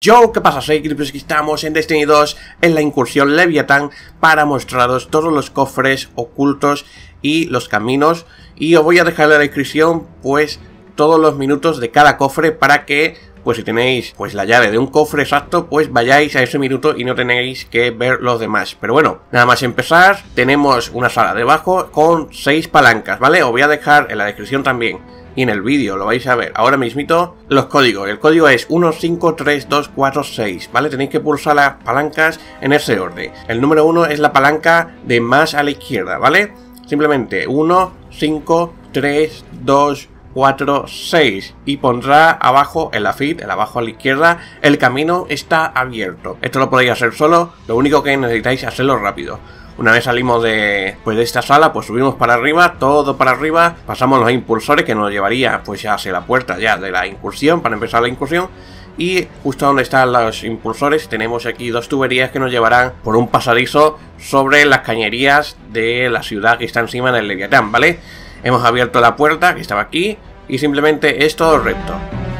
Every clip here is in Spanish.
Yo, ¿qué pasa? Soy Creepers, que estamos en Destiny 2 en la incursión Leviatán para mostraros todos los cofres ocultos y los caminos, y os voy a dejar en la descripción pues todos los minutos de cada cofre para que pues si tenéis pues la llave de un cofre exacto pues vayáis a ese minuto y no tenéis que ver los demás. Pero bueno, nada más empezar tenemos una sala debajo con 6 palancas, ¿vale? Os voy a dejar en la descripción también y en el vídeo lo vais a ver ahora mismito los códigos. El código es 153246, ¿vale? Tenéis que pulsar las palancas en ese orden. El número 1 es la palanca de más a la izquierda, ¿vale? Simplemente 1, 5, 3, 2, 4, 6 y pondrá abajo en la feed, abajo a la izquierda, el camino está abierto. Esto lo podéis hacer solo, lo único que necesitáis es hacerlo rápido. Una vez salimos de esta sala, pues subimos para arriba, todo para arriba, pasamos los impulsores que nos llevaría pues hacia la puerta ya de la incursión, para empezar la incursión. Y justo donde están los impulsores tenemos aquí 2 tuberías que nos llevarán por un pasadizo sobre las cañerías de la ciudad que está encima del Leviatán, ¿vale? Hemos abierto la puerta que estaba aquí y simplemente es todo recto.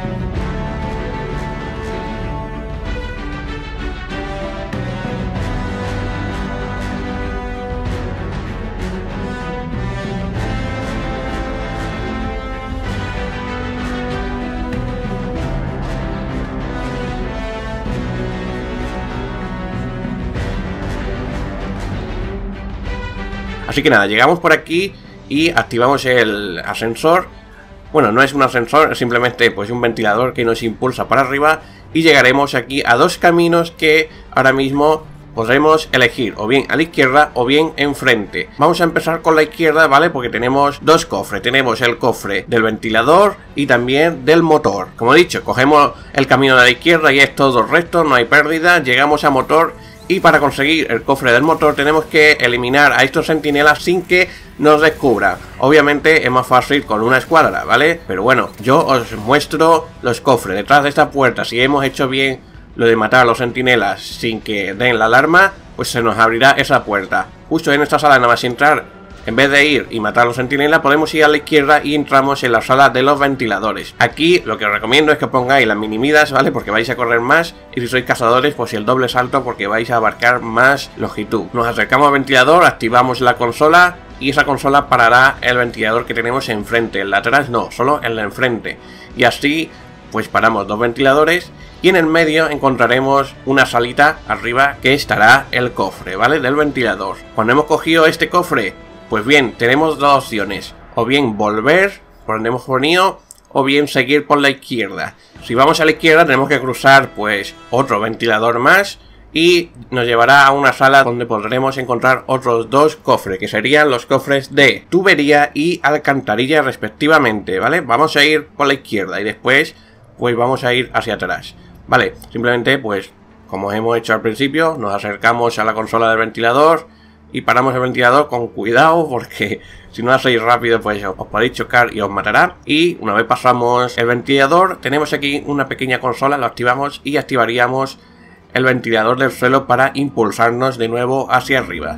Así que nada, llegamos por aquí y activamos el ascensor. Bueno, no es un ascensor, es simplemente pues un ventilador que nos impulsa para arriba. Y llegaremos aquí a 2 caminos que ahora mismo podremos elegir, o bien a la izquierda o bien enfrente. Vamos a empezar con la izquierda, ¿vale? Porque tenemos 2 cofres. Tenemos el cofre del ventilador y también del motor. Como he dicho, cogemos el camino de la izquierda y es todo recto, no hay pérdida. Llegamos a motor. Y para conseguir el cofre del motor tenemos que eliminar a estos sentinelas sin que nos descubran. Obviamente es más fácil con una escuadra, ¿vale? Pero bueno, yo os muestro los cofres detrás de esta puerta. Si hemos hecho bien lo de matar a los sentinelas sin que den la alarma, pues se nos abrirá esa puerta. Justo en esta sala, nada más entrar, en vez de ir y matar a los sentinelas, podemos ir a la izquierda y entramos en la sala de los ventiladores. Aquí lo que os recomiendo es que pongáis las minimidas, ¿vale? Porque vais a correr más. Y si sois cazadores, pues el doble salto, porque vais a abarcar más longitud. Nos acercamos al ventilador, activamos la consola y esa consola parará el ventilador que tenemos enfrente. El de atrás no, solo el de enfrente. Y así pues paramos 2 ventiladores. Y en el medio encontraremos una salita arriba que estará el cofre, ¿vale? Del ventilador. Cuando hemos cogido este cofre, pues bien, tenemos 2 opciones, o bien volver por donde hemos venido, o bien seguir por la izquierda. Si vamos a la izquierda tenemos que cruzar pues otro ventilador más y nos llevará a una sala donde podremos encontrar otros 2 cofres, que serían los cofres de tubería y alcantarilla respectivamente, ¿vale? Vamos a ir por la izquierda y después pues vamos a ir hacia atrás, ¿vale? Simplemente pues como hemos hecho al principio, nos acercamos a la consola del ventilador y paramos el ventilador con cuidado, porque si no hacéis rápido pues os podéis chocar y os matará. Y una vez pasamos el ventilador, tenemos aquí una pequeña consola, lo activamos y activaríamos el ventilador del suelo para impulsarnos de nuevo hacia arriba.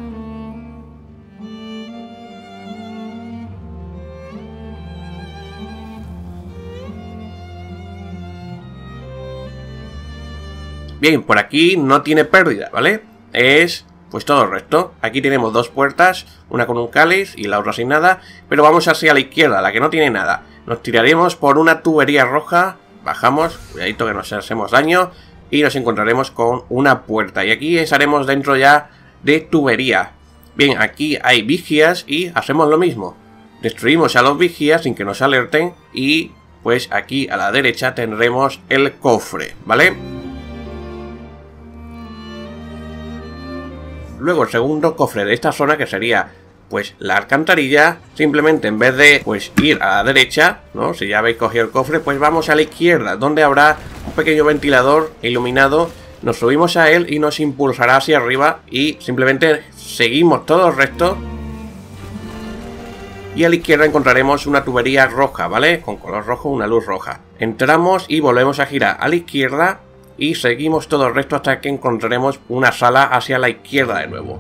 Bien, por aquí no tiene pérdida, ¿vale? Es pues todo recto. Aquí tenemos 2 puertas, una con un cáliz y la otra sin nada, pero vamos hacia la izquierda, la que no tiene nada. Nos tiraremos por una tubería roja, bajamos, cuidadito que nos hacemos daño, y nos encontraremos con una puerta. Y aquí estaremos dentro ya de tubería. Bien, aquí hay vigías y hacemos lo mismo. Destruimos a los vigías sin que nos alerten y pues aquí a la derecha tendremos el cofre, ¿vale? Luego el segundo cofre de esta zona, que sería pues la alcantarilla, simplemente en vez de pues ir a la derecha, ¿no? Si ya habéis cogido el cofre, pues vamos a la izquierda, donde habrá un pequeño ventilador iluminado. Nos subimos a él y nos impulsará hacia arriba y simplemente seguimos todo recto. Y a la izquierda encontraremos una tubería roja, ¿vale? Con color rojo, una luz roja. Entramos y volvemos a girar a la izquierda y seguimos todo recto hasta que encontraremos una sala hacia la izquierda de nuevo.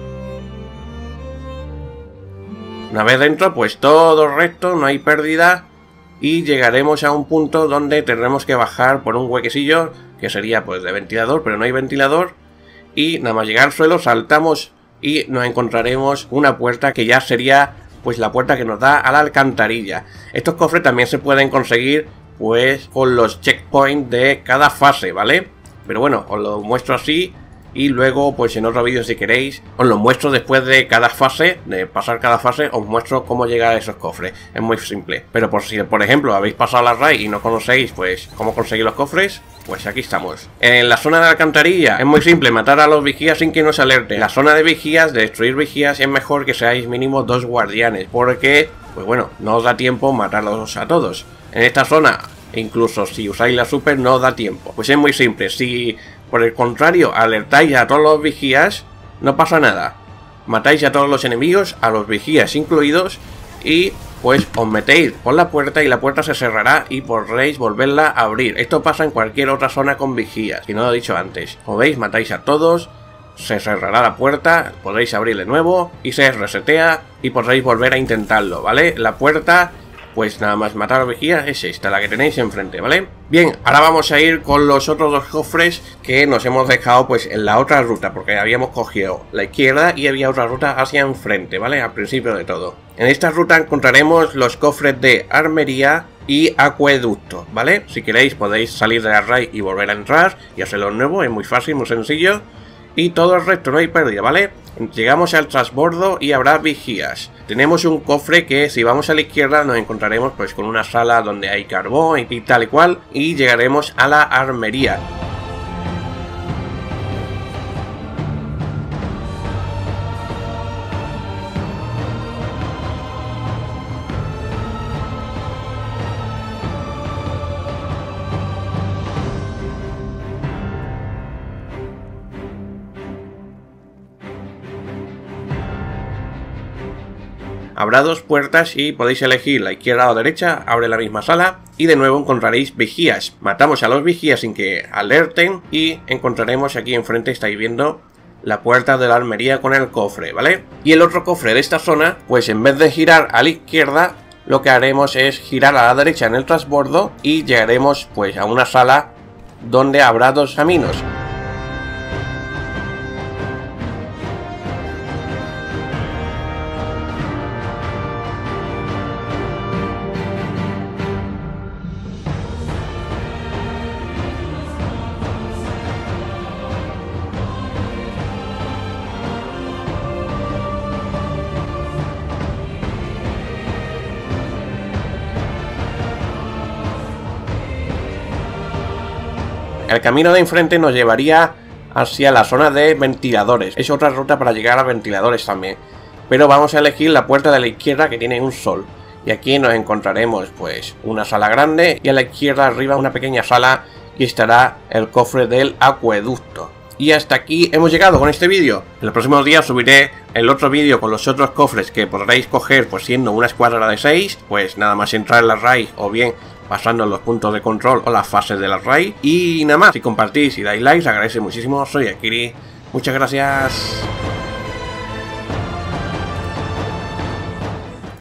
Una vez dentro, pues todo recto, no hay pérdida. y llegaremos a un punto donde tendremos que bajar por un huequecillo que sería pues de ventilador, pero no hay ventilador, y nada más llegar al suelo saltamos y nos encontraremos una puerta que ya sería pues la puerta que nos da a la alcantarilla. Estos cofres también se pueden conseguir pues con los checkpoints de cada fase, ¿vale? Pero bueno, os lo muestro así. Y luego, pues en otro vídeo si queréis, os lo muestro después de cada fase, de pasar cada fase, os muestro cómo llegar a esos cofres. Es muy simple. Pero por si, por ejemplo, habéis pasado la raid y no conocéis, pues, cómo conseguir los cofres, pues aquí estamos. En la zona de la alcantarilla, es muy simple, matar a los vigías sin que nos alerten. En la zona de vigías, de destruir vigías, es mejor que seáis mínimo 2 guardianes, porque, pues bueno, no os da tiempo matarlos a todos. En esta zona, incluso si usáis la super, no os da tiempo. Pues es muy simple, si... por el contrario, alertáis a todos los vigías, no pasa nada. Matáis a todos los enemigos, a los vigías incluidos, y pues os metéis por la puerta y la puerta se cerrará y podréis volverla a abrir. Esto pasa en cualquier otra zona con vigías, si no lo he dicho antes. Como veis, matáis a todos, se cerrará la puerta, podréis abrir de nuevo y se resetea y podréis volver a intentarlo, ¿vale? La puerta... pues nada más matar a los vigías es esta, la que tenéis enfrente, ¿vale? Bien, ahora vamos a ir con los otros dos cofres que nos hemos dejado pues en la otra ruta, porque habíamos cogido la izquierda y había otra ruta hacia enfrente, ¿vale? Al principio de todo. En esta ruta encontraremos los cofres de armería y acueducto, ¿vale? Si queréis podéis salir de la raid y volver a entrar y hacerlo nuevo, es muy fácil, muy sencillo. Y todo el resto no hay pérdida, ¿vale? Llegamos al transbordo y habrá vigías. Tenemos un cofre que si vamos a la izquierda nos encontraremos pues con una sala donde hay carbón y tal y cual. Y llegaremos a la armería. Habrá dos puertas y podéis elegir la izquierda o derecha, abre la misma sala y de nuevo encontraréis vigías. Matamos a los vigías sin que alerten y encontraremos aquí enfrente, estáis viendo, la puerta de la armería con el cofre, ¿vale? Y el otro cofre de esta zona, pues en vez de girar a la izquierda, lo que haremos es girar a la derecha en el transbordo y llegaremos pues a una sala donde habrá dos caminos. El camino de enfrente nos llevaría hacia la zona de ventiladores. Es otra ruta para llegar a ventiladores también. Pero vamos a elegir la puerta de la izquierda que tiene un sol. Y aquí nos encontraremos pues una sala grande y a la izquierda arriba una pequeña sala y estará el cofre del acueducto. Y hasta aquí hemos llegado con este vídeo. En los próximos días subiré el otro vídeo con los otros cofres que podréis coger pues siendo una escuadra de 6. Pues nada más entrar en la raid o bien pasando en los puntos de control o las fases de la raid. Y nada más, si compartís y dais likes, agradece muchísimo. Soy Akiri, muchas gracias.